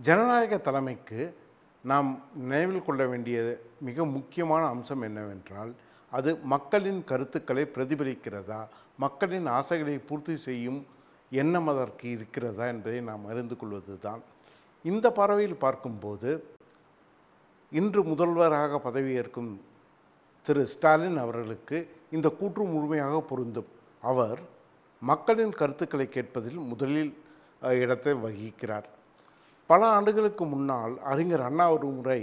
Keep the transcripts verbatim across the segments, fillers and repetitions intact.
ஜனநாயக தலைமைக்கு நாம் நினைவில் கொள்ள வேண்டிய மிக முக்கியமான அம்சம் என்னவென்றால் அது மக்களின் கருத்துக்களை பிரதிபலிக்கிறதா, மக்களின் ஆசைகளை பூர்த்தி செய்யும் எண்ணம் அதற்கு இருக்கிறதா என்பதை நாம் அறிந்து கொள்வது தான். இந்த பார்வையில் பார்க்கும்போது இன்று முதல்வராக பதவியேற்கும் திரு ஸ்டாலின் அவர்களுக்கு இந்த கூற்று முழுமையாக பொருந்தும். அவர் மக்களின் கருத்துக்களை கேட்பதில் முதலில் இடத்தை வகிக்கிறார். பல ஆண்டுகளுக்கு முன்னால் அறிஞர் அண்ணா ஒரு முறை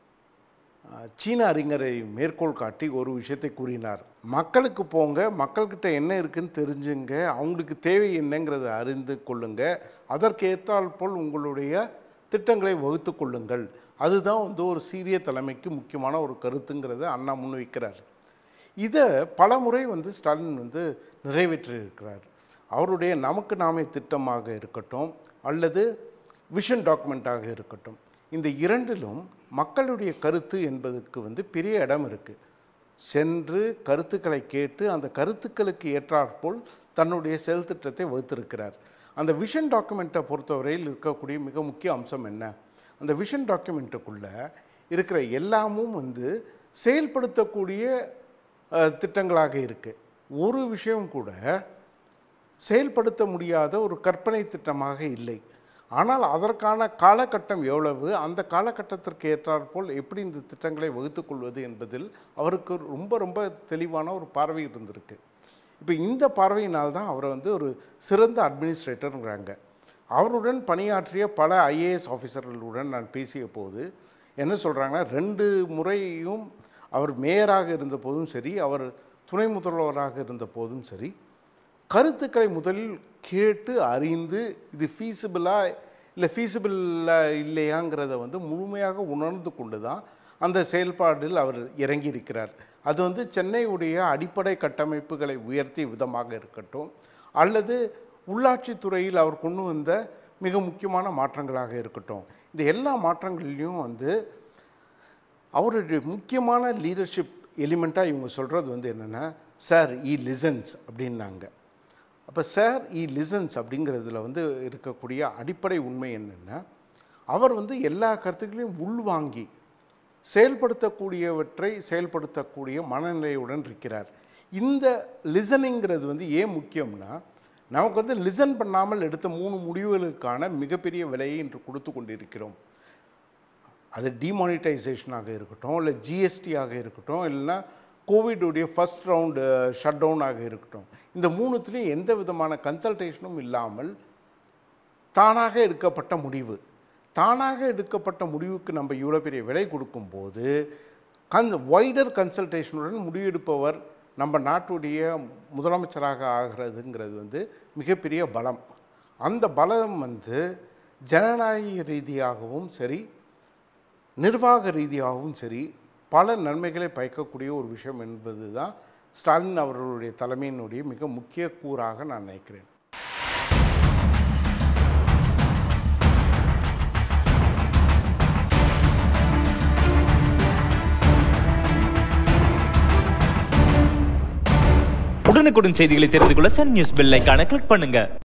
சீன அறிஞரை மேற்கோள் காட்டி ஒரு விஷயத்தை கூறினார். மக்களுக்கு போங்க, மக்கள்கிட்ட என்ன இருக்குன்னு தெரிஞ்சுங்க, அவங்களுக்கு தேவை என்னங்கிறத அறிந்து கொள்ளுங்க, அதற்கு ஏற்றால் போல் உங்களுடைய திட்டங்களை வகுத்து கொள்ளுங்கள். அதுதான் வந்து ஒரு சீரிய தலைமைக்கு முக்கியமான ஒரு கருத்துங்கிறத அண்ணா முன்வைக்கிறார். இதை பல முறை வந்து ஸ்டாலின் வந்து நிறைவேற்றியிருக்கிறார். அவருடைய நமக்கு நாமே திட்டமாக இருக்கட்டும் அல்லது விஷன் டாக்குமெண்ட்டாக இருக்கட்டும், இந்த இரண்டிலும் மக்களுடைய கருத்து என்பதற்கு வந்து பெரிய இடம் இருக்குது. சென்று கருத்துக்களை கேட்டு அந்த கருத்துக்களுக்கு ஏற்றாற்போல் தன்னுடைய செயல் திட்டத்தை வகுத்திருக்கிறார். அந்த விஷன் டாக்குமெண்ட்டை பொறுத்தவரையில் இருக்கக்கூடிய மிக முக்கிய அம்சம் என்ன? அந்த விஷன் டாக்குமெண்ட்டுக்குள்ளே இருக்கிற எல்லாமும் வந்து செயல்படுத்தக்கூடிய திட்டங்களாக இருக்குது. ஒரு விஷயம் கூட செயல்படுத்த முடியாத ஒரு கற்பனை திட்டமாக இல்லை. ஆனால் அதற்கான காலகட்டம் எவ்வளவு, அந்த காலகட்டத்திற்கு ஏற்றாற்போல் எப்படி இந்த திட்டங்களை வகுத்து கொள்வது என்பதில் அவருக்கு ரொம்ப ரொம்ப தெளிவான ஒரு பார்வை இருந்திருக்கு. இப்போ இந்த பார்வையினால் தான் அவரை வந்து ஒரு சிறந்த அட்மினிஸ்ட்ரேட்டருங்கிறாங்க. அவருடன் பணியாற்றிய பல ஐஏஎஸ் ஆஃபீஸர்களுடன் நான் பேசிய போது என்ன சொல்கிறாங்கன்னா, ரெண்டு முறையும் அவர் மேயராக இருந்த போதும் சரி, அவர் துணை முதல்வராக இருந்த போதும் சரி, கருத்துக்களை முதலில் கேட்டு அறிந்து இது ஃபீஸிபிளா இல்லை ஃபீஸிபிளா இல்லையாங்கிறத வந்து முழுமையாக உணர்ந்து கொண்டு தான் அந்த செயல்பாடில் அவர் இறங்கியிருக்கிறார். அது வந்து சென்னையுடைய அடிப்படை கட்டமைப்புகளை உயர்த்திய விதமாக இருக்கட்டும் அல்லது உள்ளாட்சித்துறையில் அவர் கொண்டு வந்த மிக முக்கியமான மாற்றங்களாக இருக்கட்டும், இந்த எல்லா மாற்றங்கள்லையும் வந்து அவருடைய முக்கியமான லீடர்ஷிப் எலிமெண்ட்டாக இவங்க சொல்கிறது வந்து என்னென்னா, சார் ஈ லிசன்ஸ் அப்படின்னாங்க. அப்போ சார் ஈ லிசன்ஸ் அப்படிங்கிறதுல வந்து இருக்கக்கூடிய அடிப்படை உண்மை என்னென்னா, அவர் வந்து எல்லா கருத்துக்களையும் உள்வாங்கி செயல்படுத்தக்கூடியவற்றை செயல்படுத்தக்கூடிய மனநிலையுடன் இருக்கிறார். இந்த லிசனிங்கிறது வந்து ஏன் முக்கியம்னா, நமக்கு வந்து லிசன் பண்ணாமல் எடுத்த மூணு முடிவுகளுக்கான மிகப்பெரிய விலையை இன்று கொடுத்து கொண்டிருக்கிறோம். அது டிமானிட்டைசேஷனாக இருக்கட்டும், இல்லை ஜிஎஸ்டியாக இருக்கட்டும், இல்லைன்னா கோவிடுடைய ஃபஸ்ட் ரவுண்டு ஷட் டவுனாக இருக்கட்டும், இந்த மூணுத்துலேயும் எந்த விதமான கன்சல்டேஷனும் இல்லாமல் தானாக எடுக்கப்பட்ட முடிவு. தானாக எடுக்கப்பட்ட முடிவுக்கு நம்ம இவ்வளோ பெரிய விலை கொடுக்கும்போது கன் வைடர் கன்சல்டேஷனுடன் முடிவெடுப்பவர் நம்ம நாட்டுடைய முதலமைச்சராக ஆகிறதுங்கிறது வந்து மிகப்பெரிய பலம். அந்த பலம் வந்து ஜனநாயக ரீதியாகவும் சரி, நிர்வாக ரீதியாகவும் சரி, பல நன்மைகளை பயக்கக்கூடிய ஒரு விஷயம் என்பது தான் ஸ்டாலின் அவர்களுடைய தலைமையினுடைய மிக முக்கிய கூறாக நான் நினைக்கிறேன். உடனுக்குடன் செய்திகளை தெரிந்து கொள்ள சன் நியூஸ் பெல் ஐகானை கிளிக் பண்ணுங்க.